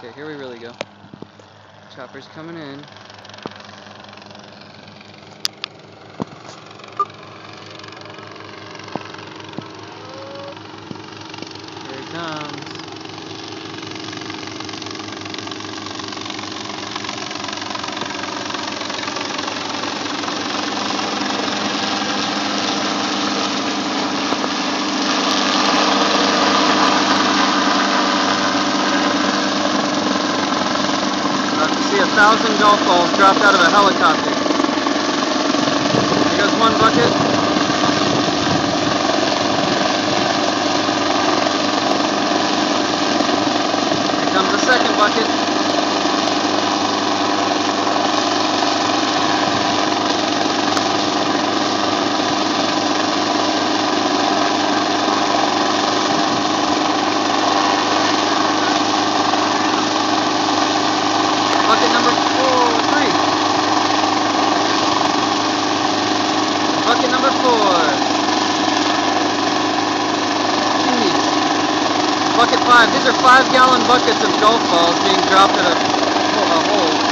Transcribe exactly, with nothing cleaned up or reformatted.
Okay, here we really go. Chopper's coming in. Here he comes. About to see a thousand golf balls dropped out of a helicopter. Here goes one bucket. Here comes the second bucket. Bucket number four, three. Bucket number four. Jeez. Bucket five. These are five gallon buckets of golf balls being dropped at a, a hole.